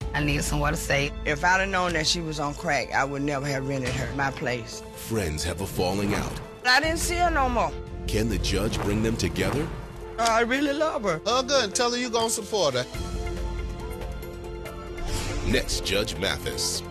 I needed somewhere to stay. If I'd have known that she was on crack, I would never have rented her my place. Friends have a falling out. I didn't see her no more. Can the judge bring them together? I really love her. Hug her and tell her you're gonna support her. Next, Judge Mathis.